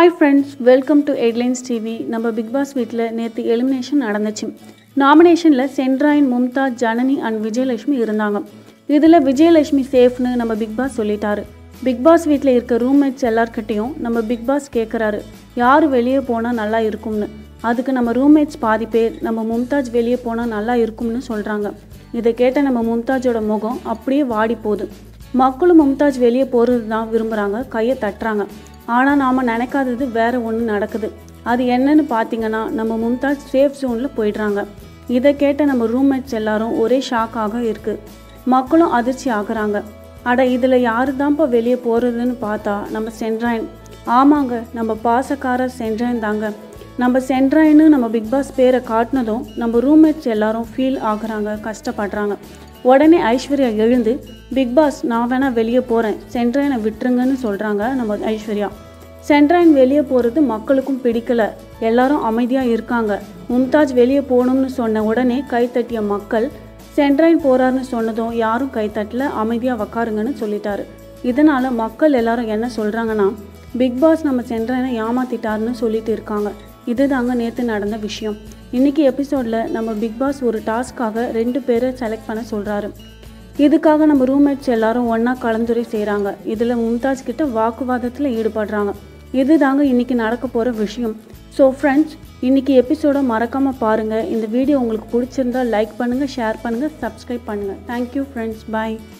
Hi friends, welcome to Headlines TV. நம்ம Bigg Boss வீட்டில் நேற்று எலிமினேஷன் நடந்துச்சு. நாமினேஷனில் சென்ட்ராயின், மும்தாஜ், ஜனனி அண்ட் விஜயலட்சுமி இருந்தாங்க. இதில் விஜயலட்சுமி சேஃப்னு நம்ம பிக் பாஸ் சொல்லிட்டாரு. பிக் பாஸ் வீட்டில் இருக்க ரூம்மேட்ஸ் எல்லார்கிட்டையும் நம்ம பிக் பாஸ் கேட்குறாரு, யார் வெளியே போனால் நல்லா இருக்கும்னு. அதுக்கு நம்ம ரூம்மேட்ஸ் பாதி பேர் நம்ம மும்தாஜ் வெளியே போனால் நல்லா இருக்கும்னு சொல்கிறாங்க. இதை கேட்ட நம்ம மும்தாஜோட முகம் அப்படியே வாடி போகுது. மக்களும் மும்தாஜ் வெளியே போகிறது தான் விரும்புகிறாங்க, கையை தட்டுறாங்க. ஆனால் நாம் நினைக்காதது வேறு ஒன்று நடக்குது. அது என்னன்னு பார்த்தீங்கன்னா, நம்ம மும்தாஜ் சேஃப் ஜோனில் போயிடுறாங்க. இதை கேட்ட நம்ம ரூம்மேட்ஸ் எல்லாரும் ஒரே ஷாக்காக இருக்குது. மக்களும் அதிர்ச்சி ஆகுறாங்க. அட இதில் யாரு தான்ப்பா வெளியே போகிறதுன்னு பார்த்தா நம்ம சென்ட்ராயின். ஆமாங்க, நம்ம பாசக்காரர் சென்ட்ராயின் தாங்க. நம்ம சென்ட்ராயின்னு நம்ம பிக் பாஸ் பேரை காட்டினதும் நம்ம ரூம்மேட்ஸ் எல்லாரும் ஃபீல் ஆகுறாங்க, கஷ்டப்படுறாங்க. உடனே ஐஸ்வர்யா எழுந்து, பிக் பாஸ் நான் வேணால் வெளியே போகிறேன், சென்ட்ராயினை விட்டுருங்கன்னு சொல்கிறாங்க நம்ம ஐஸ்வர்யா. சென்ட்ராயின் வெளியே போகிறது மக்களுக்கும் பிடிக்கல, எல்லாரும் அமைதியாக இருக்காங்க. மும்தாஜ் வெளியே போகணும்னு சொன்ன உடனே கைத்தட்டிய மக்கள், சென்ட்ராயின் போகிறாருன்னு சொன்னதும் யாரும் கைத்தட்டல, அமைதியாக உக்காருங்கன்னு சொல்லிட்டாரு. இதனால் மக்கள் எல்லாரும் என்ன சொல்கிறாங்கன்னா, பிக் பாஸ் நம்ம சென்ட்ராயினை ஏமாத்திட்டாருன்னு சொல்லிட்டு இருக்காங்க. இதுதாங்க நேற்று நடந்த விஷயம். இன்றைக்கி எபிசோடில் நம்ம பிக் பாஸ் ஒரு டாஸ்க்காக 2 பேரை செலக்ட் பண்ண சொல்கிறாரு. இதுக்காக நம்ம ரூம்மேட்ஸ் எல்லாரும் ஒன்றா கலந்துரை செய்கிறாங்க. இதில் மும்தாஜ் கிட்ட வாக்குவாதத்தில் ஈடுபடுறாங்க. இதுதாங்க இன்றைக்கி நடக்க போகிற விஷயம். ஸோ ஃப்ரெண்ட்ஸ், இன்றைக்கி எபிசோடை மறக்காமல் பாருங்கள். இந்த வீடியோ உங்களுக்கு பிடிச்சிருந்தால் லைக் பண்ணுங்கள், ஷேர் பண்ணுங்கள், சப்ஸ்கிரைப் பண்ணுங்கள். தேங்க்யூ ஃப்ரெண்ட்ஸ், பாய்.